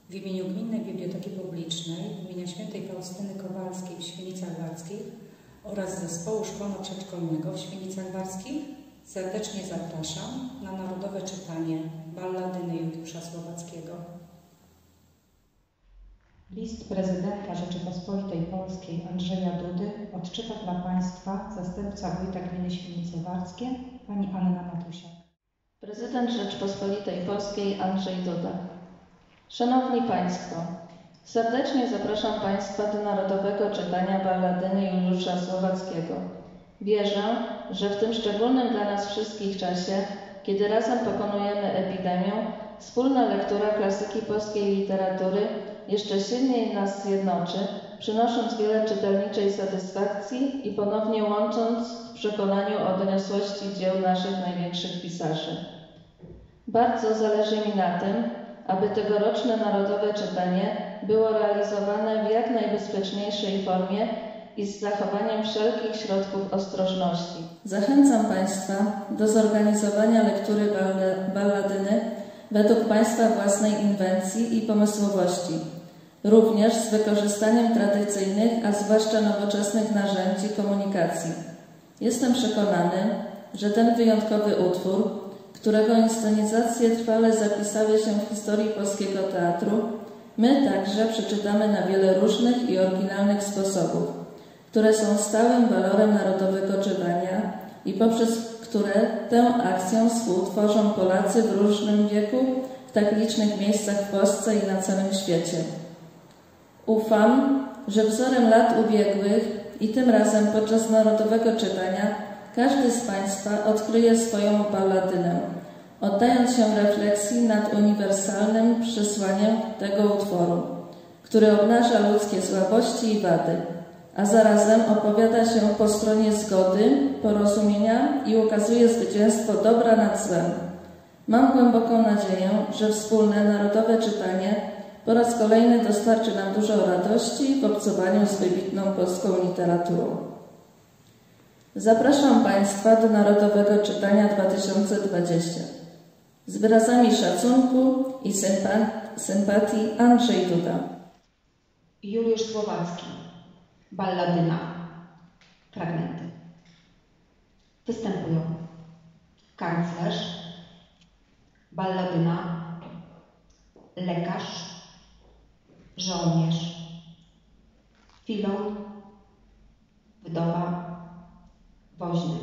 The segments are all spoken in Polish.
W imieniu Gminnej Biblioteki Publicznej imienia Świętej Faustyny Kowalskiej w Świnicach Warskich oraz Zespołu Szkolno-Przedszkolnego w Świnicach Warskich serdecznie zapraszam na narodowe czytanie Balladyny Juliusza Słowackiego. List prezydenta Rzeczypospolitej Polskiej Andrzeja Dudy odczyta dla Państwa zastępca wójta gminy Świnice Warskie, pani Anna Matusiak. Prezydent Rzeczypospolitej Polskiej Andrzej Duda. Szanowni Państwo, serdecznie zapraszam Państwa do narodowego czytania Balladyny Juliusza Słowackiego. Wierzę, że w tym szczególnym dla nas wszystkich czasie, kiedy razem pokonujemy epidemię, wspólna lektura klasyki polskiej literatury jeszcze silniej nas zjednoczy, przynosząc wiele czytelniczej satysfakcji i ponownie łącząc w przekonaniu o doniosłości dzieł naszych największych pisarzy. Bardzo zależy mi na tym, aby tegoroczne narodowe czytanie było realizowane w jak najbezpieczniejszej formie i z zachowaniem wszelkich środków ostrożności. Zachęcam Państwa do zorganizowania lektury balladyny według Państwa własnej inwencji i pomysłowości, również z wykorzystaniem tradycyjnych, a zwłaszcza nowoczesnych narzędzi komunikacji. Jestem przekonany, że ten wyjątkowy utwór, którego inscenizacje trwale zapisały się w historii polskiego teatru, my także przeczytamy na wiele różnych i oryginalnych sposobów, które są stałym walorem narodowego czytania i poprzez które tę akcję współtworzą Polacy w różnym wieku, w tak licznych miejscach w Polsce i na całym świecie. Ufam, że wzorem lat ubiegłych i tym razem podczas narodowego czytania każdy z Państwa odkryje swoją balladynę, oddając się refleksji nad uniwersalnym przesłaniem tego utworu, który obnaża ludzkie słabości i wady, a zarazem opowiada się po stronie zgody, porozumienia i ukazuje zwycięstwo dobra nad złem. Mam głęboką nadzieję, że wspólne narodowe czytanie po raz kolejny dostarczy nam dużo radości w obcowaniu z wybitną polską literaturą. Zapraszam Państwa do Narodowego Czytania 2020. Z wyrazami szacunku i sympatii Andrzej Duda. Juliusz Słowacki. Balladyna. Fragmenty. Występują kanclerz, balladyna, lekarz, żołnierz, filon, wdowa, woźny.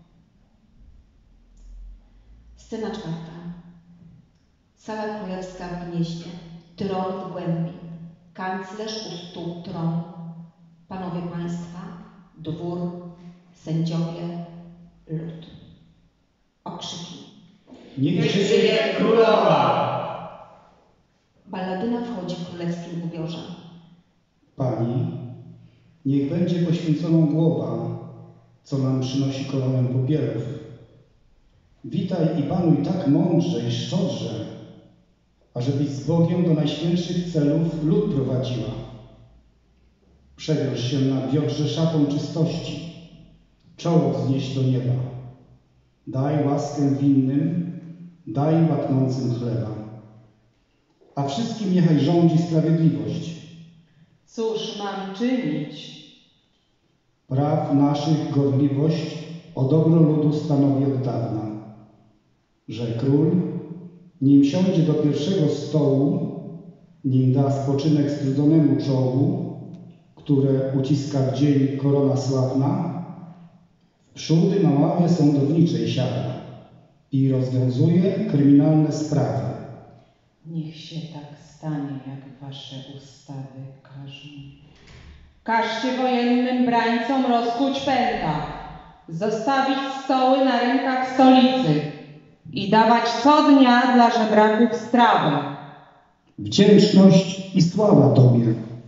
Scena czwarta. Sala królewska w gnieździe, tron w głębi, kanclerz u stół tronu, panowie państwa, dwór, sędziowie, lud. Okrzyki. Niech żyje królowa! Balladyna wchodzi w królewskim ubiorze. Pani, niech będzie poświęconą głowa, co nam przynosi koronę popielów. Witaj i panuj tak mądrze i szczodrze, ażebyś z Bogiem do najświętszych celów lud prowadziła. Przewiąż się na biodrze szatą czystości, czoło wznieś do nieba. Daj łaskę winnym, daj łaknącym chleba. A wszystkim niechaj rządzi sprawiedliwość. Cóż mam czynić? Praw naszych gorliwość o dobro ludu stanowi od dawna, że król, nim siądzie do pierwszego stołu, nim da spoczynek strudzonemu czołu, które uciska w dzień korona sławna, wprzódy na ławie sądowniczej siada i rozwiązuje kryminalne sprawy. Niech się tak stanie, jak wasze ustawy każą. Każcie wojennym brańcom rozkuć pęta, zostawić stoły na rynkach stolicy i dawać co dnia dla żebraków strawę. Wdzięczność i sława Tobie.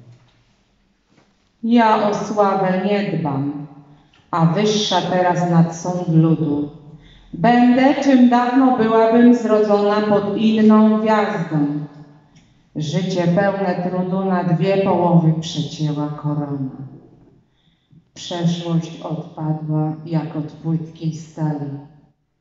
Ja o sławę nie dbam, a wyższa teraz nad sąd ludu. Będę, czym dawno byłabym zrodzona pod inną gwiazdą. Życie pełne trudu na dwie połowy przecięła korona. Przeszłość odpadła jak od płytkiej stali.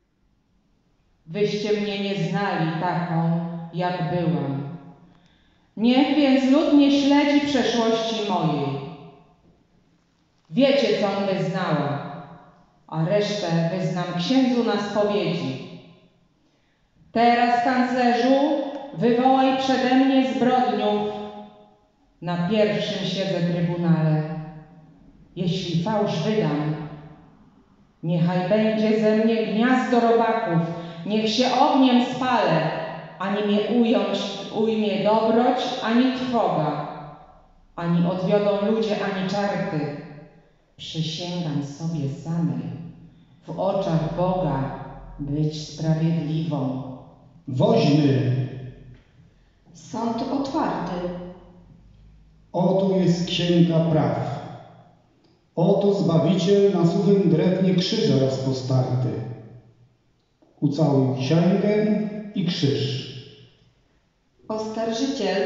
Wyście mnie nie znali taką, jak byłam. Niech więc lud nie śledzi przeszłości mojej. Wiecie, co wyznała, a resztę wyznam księdzu na spowiedzi. Teraz, kanclerzu, wywołaj przede mnie zbrodniów. Na pierwszym siedzę trybunale. Jeśli fałsz wydam, niechaj będzie ze mnie gniazdo robaków, niech się ogniem spalę, ani mnie ujmie dobroć, ani trwoga, ani odwiodą ludzie, ani czarty. Przysięgam sobie samej, w oczach Boga być sprawiedliwą. Woźny, Sąd otwarty. oto jest księga praw. Oto Zbawiciel na suchym drewnie krzyża rozpostarty. Ucałuj księgę i krzyż. Oskarżyciel.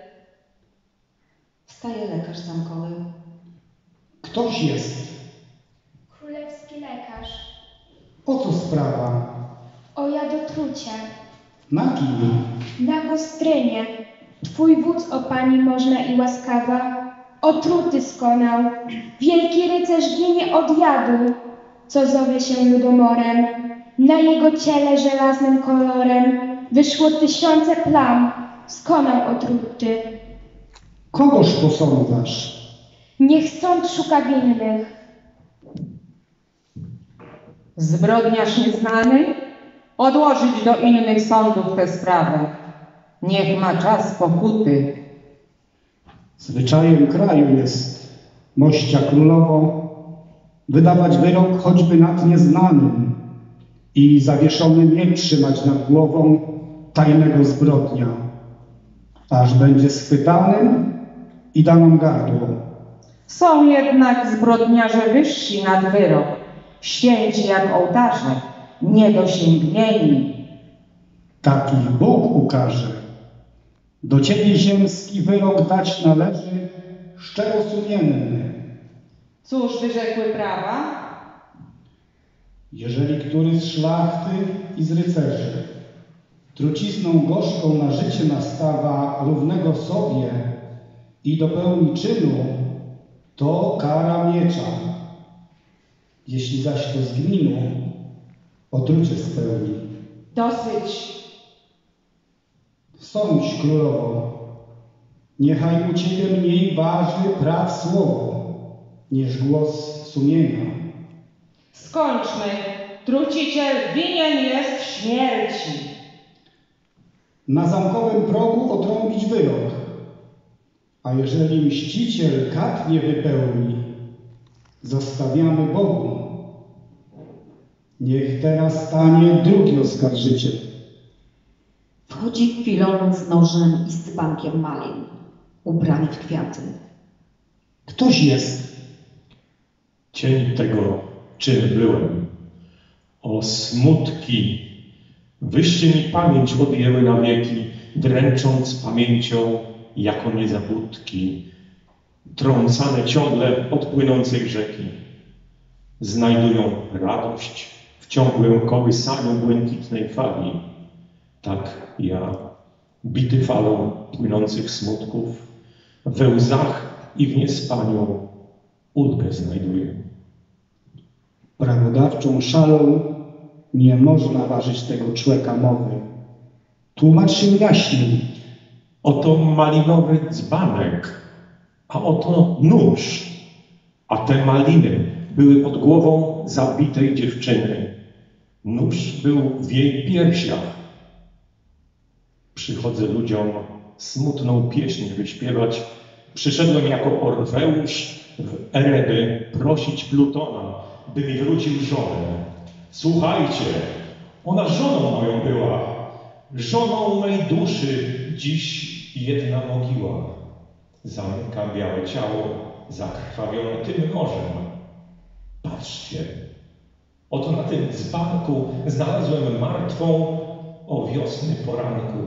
Wstaje lekarz zamkowy. Ktoś jest. Królewski lekarz. O co sprawa? O jadotrucie. Na kim? Na Kostrynie. Twój wódz, o pani można i łaskawa, otruty skonał. Wielki rycerz ginie od jadu, co zowie się ludomorem. Na jego ciele żelaznym kolorem wyszło 1000 plam, skonał otruty. Kogoż posądzasz? Niech sąd szuka winnych. Zbrodniarz nieznany? Odłożyć do innych sądów tę sprawę. Niech ma czas pokuty. Zwyczajem kraju jest, mościa królowo, wydawać wyrok choćby nad nieznanym i zawieszony miecz trzymać nad głową tajnego zbrodnia, aż będzie schwytanym i daną gardło. Są jednak zbrodniarze wyżsi nad wyrok, święci jak ołtarze, niedosięgnieni. Takich Bóg ukaże. Do ciebie ziemski wyrok dać należy szczerosumienny. Cóż wyrzekły prawa? Jeżeli który z szlachty i z rycerzy trucizną gorzką na życie nastawa równego sobie i dopełni czynu, to kara miecza. Jeśli zaś to z gminu, otrucie spełni. Dosyć. Sądź, królowo, niechaj u ciebie mniej waży praw słowo, niż głos sumienia. Skończmy. Truciciel winien jest śmierci. Na zamkowym progu otrąbić wyrok, a jeżeli mściciel kat nie wypełni, zostawiamy Bogu. Niech teraz stanie drugi oskarżyciel. Wchodzi Filon z nożem i z dzbankiem malin, ubrany w kwiaty. Ktoś jest. Cień tego, czym byłem. O smutki, wyście mi pamięć odjęły na wieki, dręcząc pamięcią jako niezabudki, trącane ciągle od płynącej rzeki. Znajdują radość w ciągłym kołysaniu błękitnej fali. Tak ja, bity falą płynących smutków, we łzach i w niespaniu ulgę znajduję. Prawodawczą szalą nie można ważyć tego człeka mowy. Tłumacz się jaśniej. Oto malinowy dzbanek, a oto nóż, a te maliny były pod głową zabitej dziewczyny. Nóż był w jej piersiach. Przychodzę ludziom smutną pieśń wyśpiewać. Przyszedłem jako Orfeusz w Eredy prosić Plutona, by mi wrócił żonę. Słuchajcie, ona żoną moją była, żoną mej duszy dziś jedna mogiła. Zamyka białe ciało zakrwawione tym nożem. Patrzcie, oto na tym dzbanku znalazłem martwą o wiosny poranku,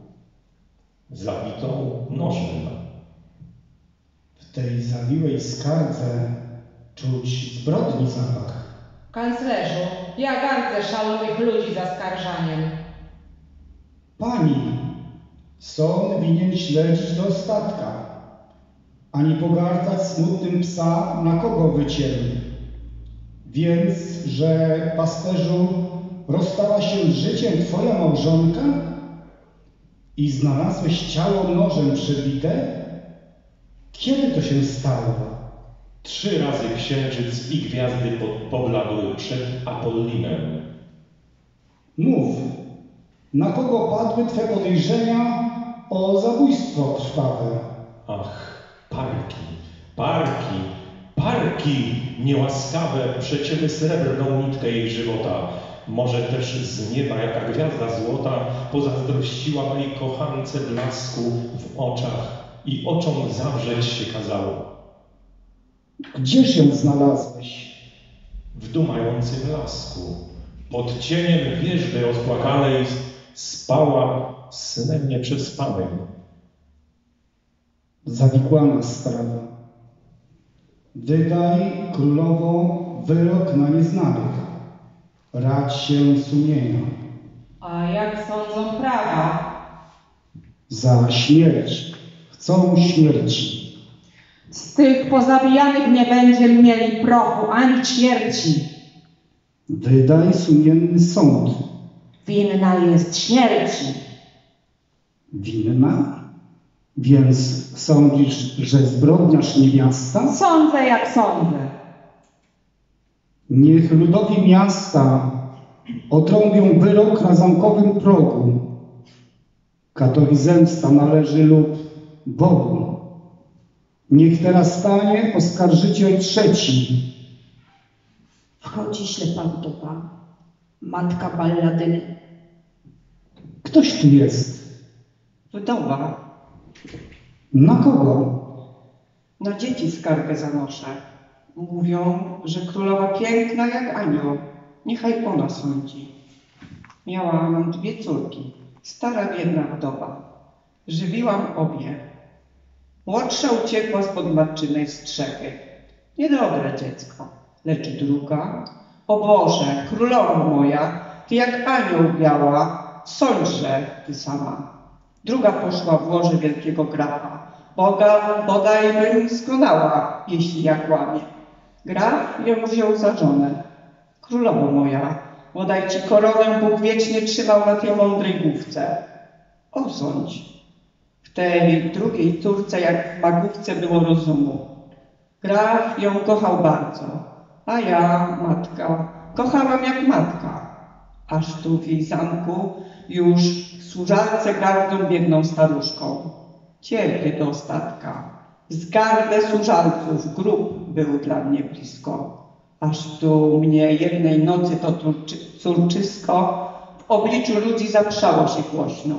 zabitą nożem. W tej zawiłej skardze czuć zbrodni zapach. Kanclerzu, ja gardzę szalonych ludzi zaskarżaniem. Pani, Sąd winien śledzić do ostatka, ani pogardzać smutnym psa, na kogo wycierli. Więc, że pasterzu rozstała się z życiem twoja małżonka i znalazłeś ciało nożem przebite? Kiedy to się stało? 3 razy księżyc i gwiazdy pobladły przed Apollinem. Mów, na kogo padły twe podejrzenia o zabójstwo krwawe? Ach, parki niełaskawe przecięły srebrną nitkę jej żywota. Może też z nieba jaka gwiazda złota pozazdrościła mej kochance blasku w oczach i oczom zawrzeć się kazało. Gdzież ją znalazłeś? W dumającym lasku, pod cieniem wierzby rozpłakanej, spała snem nieprzespanym. Zawikłana sprawa. Wydaj, królowo, wyrok na nieznanych. Radź się sumienia. A jak sądzą prawa? Za śmierć. Chcą śmierci. Z tych pozabijanych nie będziemy mieli prochu ani śmierci. Wydaj sumienny sąd. Winna jest śmierci. Winna? Więc sądzisz, że zbrodniarz niewiasta? Sądzę jak sądzę. Niech ludowi miasta otrąbią wyrok na zamkowym progu. Katowi zemsta należy lub Bogu. Niech teraz stanie oskarżyciel trzeci. Wchodzi ślepa wdowa, matka balladyny. Ktoś tu jest. Wdowa, Na kogo? na dzieci skargę zanoszę. Mówią, że królowa piękna jak anioł. Niechaj ona sądzi. Miałam 2 córki, stara biedna wdowa. Żywiłam obie. Młodsza uciekła spod matczynej strzechy. Niedobre dziecko. Lecz druga, o Boże, królowo moja, ty jak anioł biała, sądźże ty sama. Druga poszła w łoże wielkiego grafa. Bodaj bym skonała, jeśli ja kłamię. Graf ją wziął za żonę. Królowo moja, bodaj ci koronę Bóg wiecznie trzymał na tej mądrej główce. Osądź. W tej drugiej córce jak w magówce było rozumu. Graf ją kochał bardzo, a ja, matka, kochałam jak matka. Aż tu w jej zamku już służalce gardą biedną staruszką. Cierpię do ostatka. Zgardę służalców, grób był dla mnie blisko. Aż tu mnie jednej nocy to córczysko w obliczu ludzi zaprzało się głośno.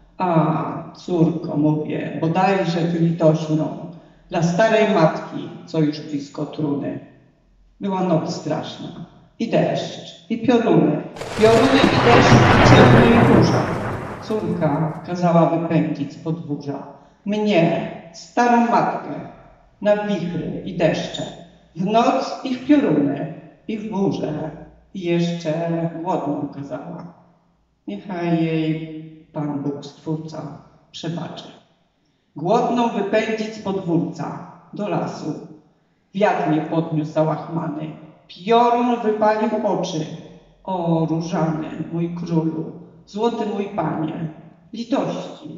A, córko, mówię, bodajże ty litośną, dla starej matki, co już blisko truny. Była noc straszna, i deszcz, i pioruny i deszcz, i ciemno, i burza. Córka kazała wypędzić z podwórza mnie, starą matkę, na wichry i deszcze, w noc i w pioruny, i w burzę, i jeszcze głodną kazała. Niechaj jej Pan Bóg Stwórca przebaczy. Głodną wypędzić z podwórca, do lasu. Wiatr mnie podniósł załachmany, piorun wypalił oczy. O, różany, mój królu, złoty mój panie, litości.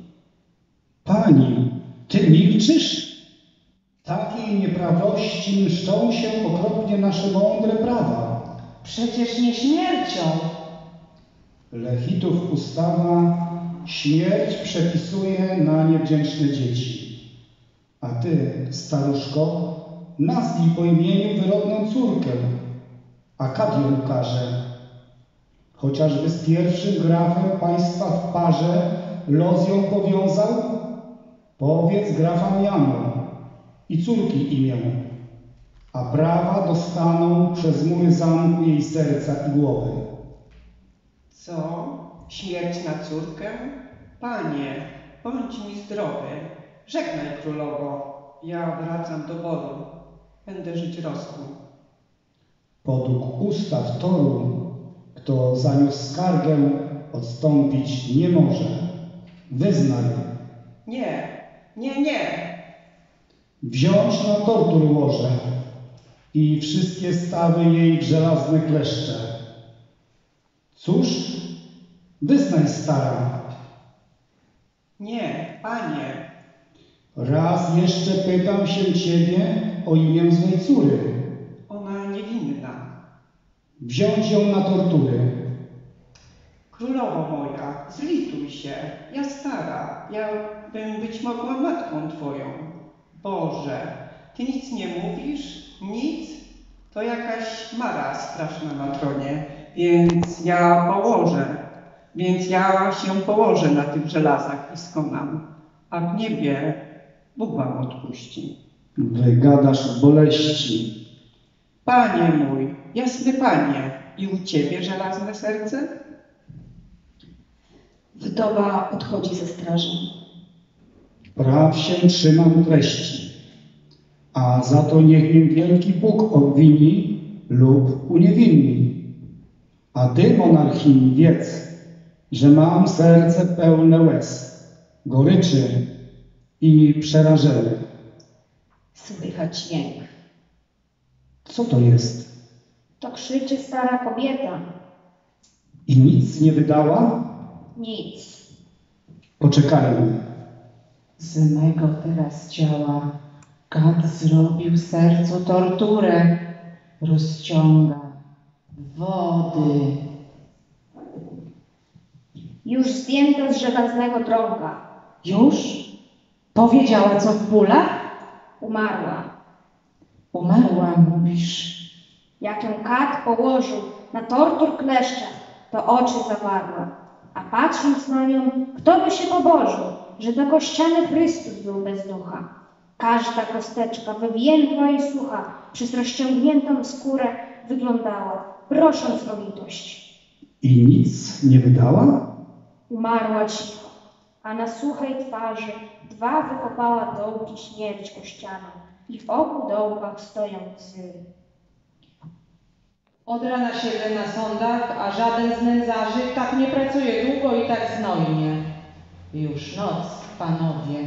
Pani, ty milczysz? Takiej nieprawości mszczą się okropnie nasze mądre prawa. Przecież nie śmiercią. Lechitów ustawa śmierć przepisuje na niewdzięczne dzieci. A ty, staruszko, nazwij po imieniu wyrodną córkę, a kat ją ukaże. Chociażby z pierwszym grafem państwa w parze los ją powiązał, powiedz grafa miano i córki imię, a prawa dostaną przez mury zamku jej serca i głowy. Co? Śmierć na córkę? Panie, bądź mi zdrowy. Żegnaj, królowo. Ja wracam do Boru. Będę żyć rosną. Podług ustaw Toru, kto zaniósł skargę, odstąpić nie może. Wyznaj, Nie, nie, nie. Wziąć na tortur łoże i wszystkie stawy jej w żelazne kleszcze. Cóż, wyznaj, stara. Nie, panie. Raz jeszcze pytam się ciebie o imię złej córy. Ona niewinna. Wziąć ją na tortury. Królowo moja, zlituj się. Ja stara. Ja bym być mogła matką twoją. Boże, ty nic nie mówisz? Nic? To jakaś mara straszna na tronie. Więc ja się położę na tych żelazach i skonam. A w niebie Bóg wam odpuści. Wygadasz boleści. Panie mój, jasny panie, i u ciebie żelazne serce? Wdowa odchodzi ze straży. Praw się trzymam treści, a za to niech mnie wielki Bóg obwini lub uniewinni. A ty, monarchini, wiedz, że mam serce pełne łez, goryczy i przerażenia. Słychać jęk. Co to jest? To krzyczy stara kobieta. I nic nie wydała? Nic. Poczekajmy. Z mego teraz ciała gad zrobił sercu torturę. Rozciąga wody. Już zdjęto z żelaznego drąga. Już? Powiedziała co w bólach? Umarła. Umarła, mówisz. Jak ją kat położył na tortur kleszcza, to oczy zawarła. A patrząc na nią, kto by się pobożył, że do kościany Chrystus był bez ducha. Każda kosteczka wywiędła i sucha, przez rozciągniętą skórę wyglądała, prosząc o litość. I nic nie wydała? Umarła cicho, a na suchej twarzy 2 wykopała dołki śmierć kościaną i w obu dołkach stoją łzy. Od rana siedzę na sądach, a żaden z nędzarzy tak nie pracuje długo i tak znojnie. Już noc, panowie.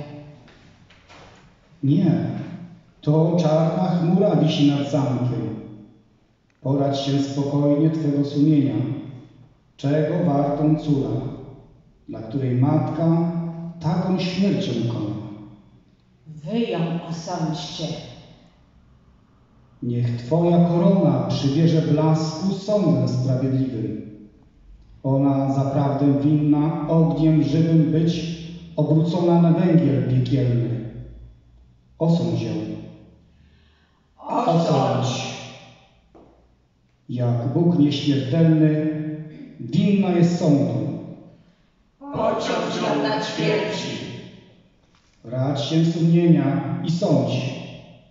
Nie, to czarna chmura wisi nad zamkiem. Poradź się spokojnie twego sumienia, czego wartą córa, dla której matka taką śmiercią kona. Wy ją osądźcie. Niech twoja korona przybierze blasku sądem sprawiedliwym. Ona zaprawdę winna ogniem żywym być obrócona na węgiel piekielny. Osądź ją. Osądź. Jak Bóg nieśmiertelny, winna jest sądu. Pociąg ją na ćwierci. Radź się sumienia i sądź.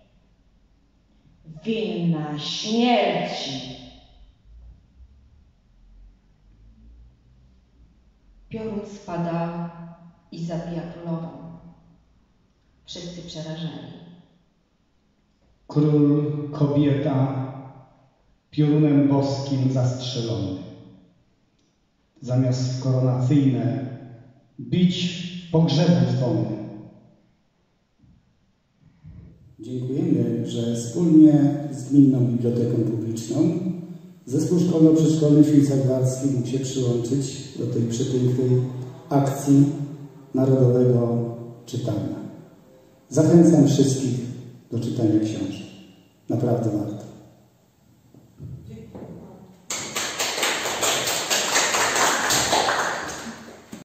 Winna śmierci. Piorun spada i zabija królową. Wszyscy przerażeni. Król, kobieta, piorunem boskim zastrzelony. Zamiast w koronacyjne bić w pogrzeby dzwony. Dziękujemy, że wspólnie z Gminną Biblioteką Publiczną Zespół Szkolno-Przedszkolny w Świnicach Warskich mógł się przyłączyć do tej przepięknej akcji narodowego czytania. Zachęcam wszystkich do czytania książek. Naprawdę warto.